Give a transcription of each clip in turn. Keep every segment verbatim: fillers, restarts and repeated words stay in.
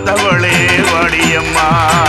வனத்தவளே வாடியம்மா.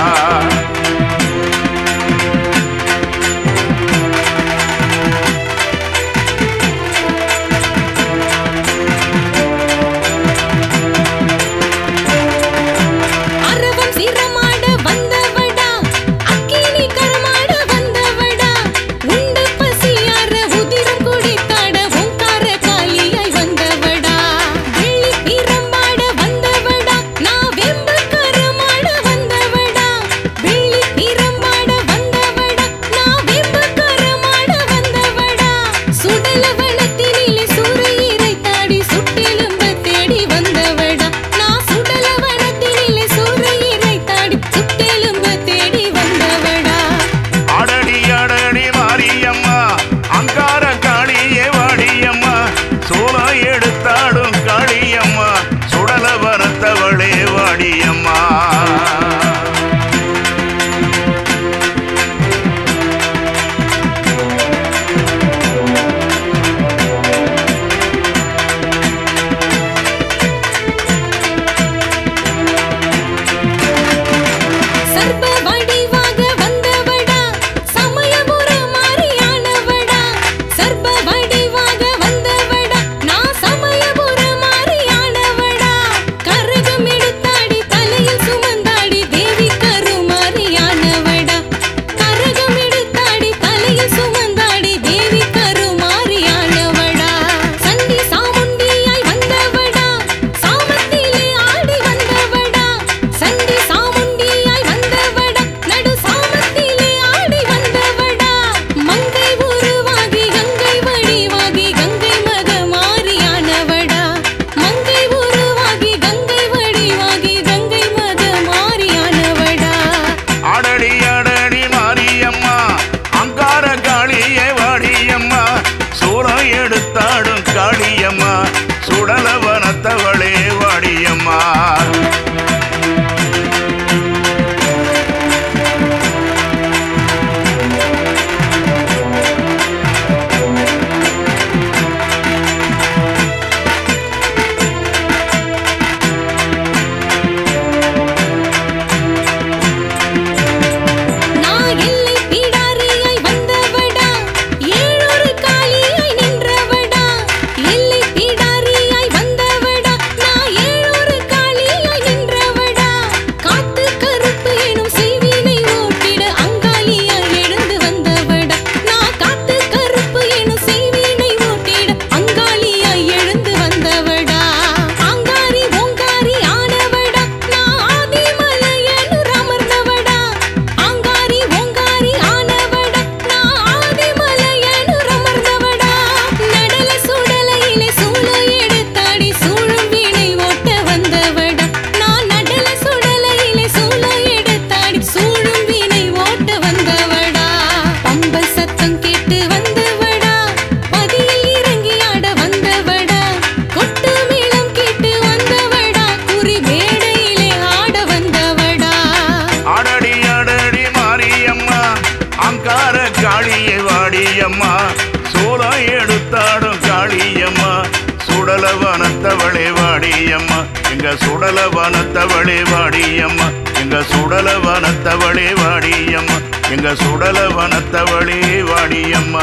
வனத்தவளே வாடியம்மா எங்க சுடல வனத்தவளே வாடியம்மா எங்க சுடல வனத்தவளே வாடியம்மா எங்க சுடல வனத்தவளே வாடியம்மா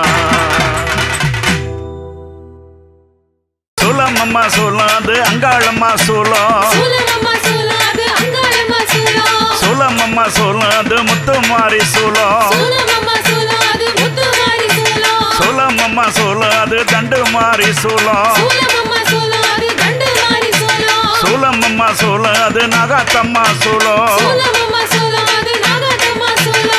சோலமம்மா சோலாது அங்காளம்மா சோலம் சோலமம்மா சோலாது அங்காளம்மா சோலம் சோலமம்மா சோலாது முத்துமாரி சோலம் சோலமம்மா சோலாது முத்துமாரி சோலம் சோலமம்மா சோலாது தண்டுமாரி சோலம் சோலமம்மா சோலாது தண்டுமாரி சோலம் சோலமம்மா சோலாது நாகாத்தம்மா சோலம் சோலமம்மா சோலாது நாகாத்தம்மா சோலம்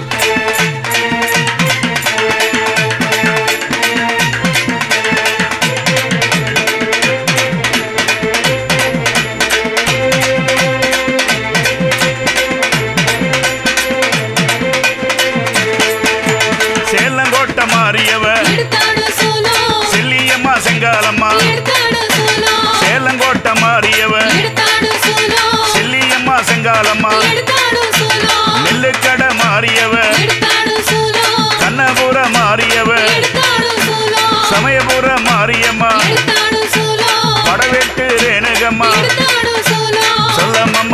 சேலங்கோட்ட மாரியவ எடுத்தாடு சோலம் செல்லியம்மா செங்காலம்மா எடுத்தாடு சோலம் சேலங்கோட்ட மாரியவ எடுத்தாடு சோலம் செல்லியம்மா செங்காலம்மா எடுத்தாடு சோலம் நெல்லுக்கடை மாரியவ எடுத்தாடு சோலம் கண்ணபுர மாரியவ எடுத்தாடு சோலம் சமயபுர மாரியம்மா எடுத்தாடு சோலம் படவெட்டு ரேணுகம்மா எடுத்தாடு சோலம் சொல்லம்மா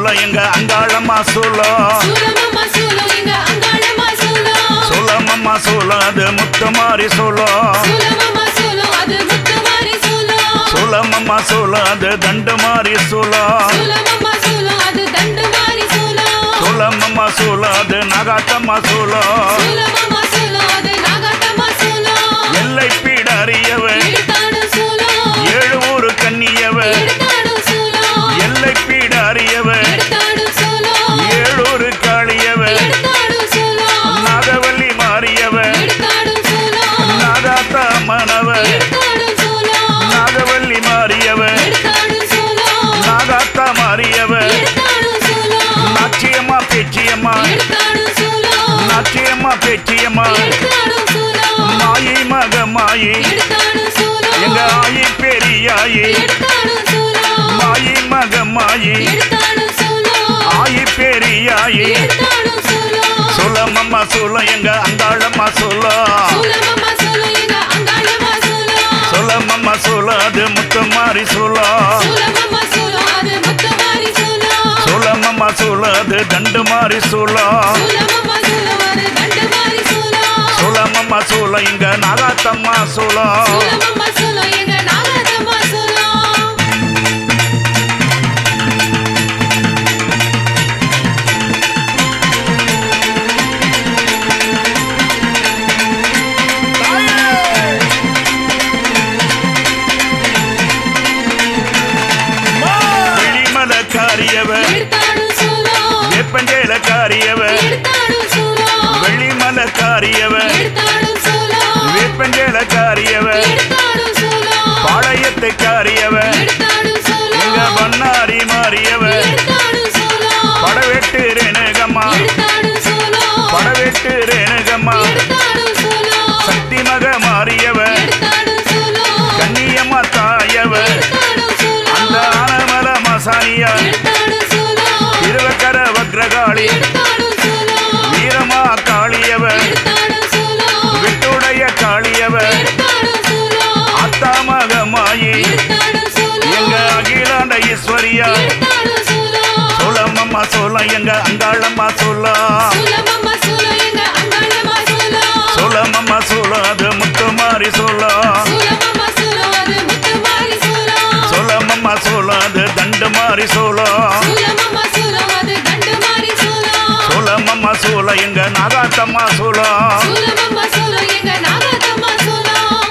சூலம் எங்க அங்காளம்மா சூலம் சூலமம்மா சூலம் எங்க அங்காளம்மா சூலம் சூலமம்மா சூலம் அது முத்துமாரி சூலம் சூலமம்மா சூலம் அது முத்துமாரி சூலம் சூலமம்மா சூலம் அது தண்டுமாரி சூலம் சூலமம்மா சூலம் அது தண்டுமாரி சூலம் சூலமம்மா சூலம் அது நகாட்டம்மா சூலம் சூலமம்மா சூலம் அது நாகாட்டம்மா சூலம் எல்லை பீடறியவ எடுத்தாடும் சூலம் ஏழு ஊரு கன்னியவ எடுத்தாடும் சூலம் எல்லை பீடறியவ எடுத்தாடும் சூலம் ஏழூரு காளியவ எடுத்தாடும் சூலம் நாகவல்லி மாறியவ எடுத்தாடும் சூலம் நாகாத்தா மனவ எடுத்தாடும் சூலம் நாகவல்லி மாறியவ எடுத்தாடும் சூலம் நாகாத்தா மாறியவ எடுத்தாடும் சூலம் நாச்சியம்மா பேச்சியம்மா எடுத்தாடும் சூலம் நாச்சியம்மா பேச்சியம்மா எடுத்தாடும் சூலம் மாயி மக மாயி எடுத்தாடும் சூலம் எங்க ஆயி பெரியாயி எடுத்தாடும் சூலம் மாயி மக மாயி எடுத்தாடும் சூலம் ஆயி பெரியாயி எடுத்தாடும் சூலம் சூலமம்மா சூலம் எங்க அங்காளம்மா சூலம் சூலமம்மா சூலம் எங்க அங்காளம்மா சூலம் சூலமம்மா சூலம் அது முத்துமாரி சூலம் சூலமம்மா சூலம் அது முத்துமாரி சூலம் சூலமம்மா சூலம் அது தண்டுமாரி சூலம் சூலமம்மா சூலம் அது தண்டுமாரி சூலம் சூலமம்மா சூலம் இங்க நாகாத்தம்மா சூலம் சூலமம்மா சூலம் எங்க நாகாத்தம்மா சூலம் வெளிமலக்காரியவ எடுத்தாடும் சூலம் வேப்பஞ்சேலக்காரியவ எடுத்தாடும் சூலம் வெளிமலக்காரியவ எடுத்தாடும் சூலம் வேப்பஞ்சேலக்காரியவ எடுத்தாடும் சூலம் பாளையத்தை காரியவ எடுத்தாடும் எங்க சூலம் பண்ணாரி மாறியவ எடுத்தாடும் சூலம் படவெட்டு ரேணுகம்மா எடுத்தாடும் சூலம் படவெட்டு ரேணுகம்மா எடுத்தாடும் சூலம் சக்தி மக மாறியவ எடுத்தாடும் சூலம் கன்னியம்மா தாயவ எடுத்தாடும் சூலம் அந்த ஆனமல மசானியா எடுத்தாடும் சூலம் திருவக்கர வக்ரகாளி எடுத்தாடும் சூலம் வீரமா காளியவ எடுத்தாடும் சூலம் விட்டுடைய காளியவ எடுத்தாடும் சூலம் அத்தா மக மாயி எடுத்தாடும் சூலம் எங்க அகிலாண்ட ஈஸ்வரியா எடுத்தாடும் சூலம் சூலமம்மா சூலம் எங்க அங்காளம்மா சூலம் சூலமம்மா சூலம் எங்க அங்காளம்மா சூலம் சூலமம்மா சூலம் அது முத்துமாரி சூலம் சூலமம்மா சூலம் அது முத்துமாரி சூலம் சூலமம்மா சூலம் அது தண்டுமாரி சூலம் சூலமம்மா சூலம் அது தண்டுமாரி சூலம் சூலமம்மா சூலம் எங்க நாகாத்தம்மா சூலம் சூலமம்மா சூலம் எங்க நாகாத்தம்மா சூலம்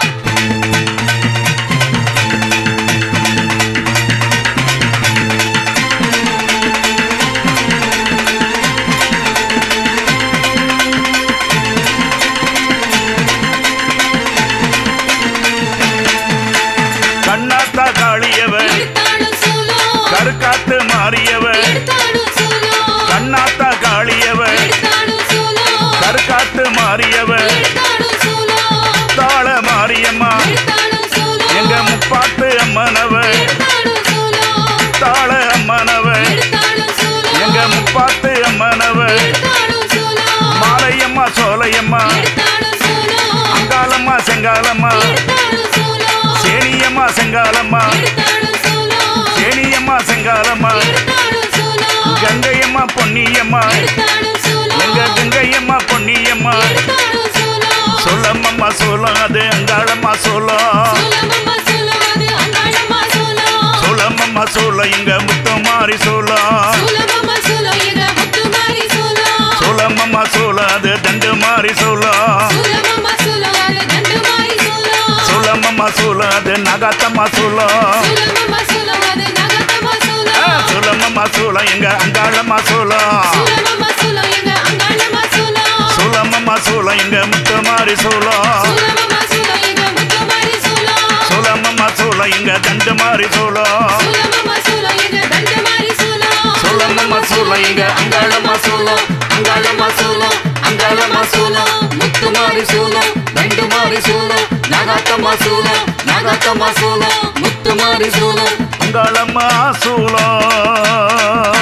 கண்ணாத்தா காளியவ எடுத்தாடும் சூலம் கருக்காத்து மாறியவ எடுத்தாடும் சூலம் கண்ணாத்தா காளியவ எடுத்தாடும் சூலம் கருக்காத்து மாறியவ எடுத்தாடும் சூலம் தாள மாரியம்மா எடுத்தாடும் சூலம் எங்க முப்பாத்து அம்மனவ எடுத்தாடும் சூலம் தாள அம்மனவ எடுத்தாடும் சூலம் எங்க முப்பாத்து அம்மனவ எடுத்தாடும் சூலம் மாலையம்மா சோலையம்மா எடுத்தாடும் சூலம் அங்காளம்மா செங்காலம்மா எடுத்தாடும் சூலம் சேனியம்மா செங்காலம்மா எடுத்தாடும் சூலம் சேனியம்மா செங்காலம்மா எடுத்தாடும் சூலம் கங்கையம்மா பொன்னியம்மா எடுத்தாடும் சூலம் எங்க கங்கையம்மா பொன்னியம்மா எடுத்தாடும் சூலம் சூலமம்மா சூலம் அது அங்காளம்மா சூலம் சூலமம்மா சூலம் அது அங்காளம்மா சூலம் சூலமம்மா சூலம் இங்க முத்துமாரி சூலம் சூலமம்மா சூலம் எங்க முத்துமாரி சூலம் சூலமம்மா சூலம் அது தண்டுமாரி சூலம் சூலமம்மா சூலம் அது தண்டுமாரி சூலம் சூலமம்மா சூலம் அது நகாத்தம்மா சூலம் சூலமம்மா சூலம் அது நாகாத்தம்மா ஆ, சூலம் சூலமம்மா சூலம் எங்க அங்காளம்மா சூலம் சூலமம்மா சூலம் எங்க அங்காளம்மா சூலம் சூலமம்மா சூலம் எங்க முத்துமாரி சூலம் சூலமம்மா சூலம் எங்க முத்துமாரி சூலம் சூலமம்மா சூலம் எங்க தண்டுமாரி சூலம் சூலமம்மா சூலம் எங்க தண்டுமாரி சூலம் சூலமம்மா சூலம் எங்க அங்காளம்மா சூலம் அங்காளம்மா சூலம் அங்காளம்மா சூலம் முத்துமாரி சூலம் தண்டுமாரி சூலம் நாகாத்தம்மா சூலம் நாகாத்தம்மா சூலம் முத்துமாரி சூலம் அங்காளம்மா சூலம்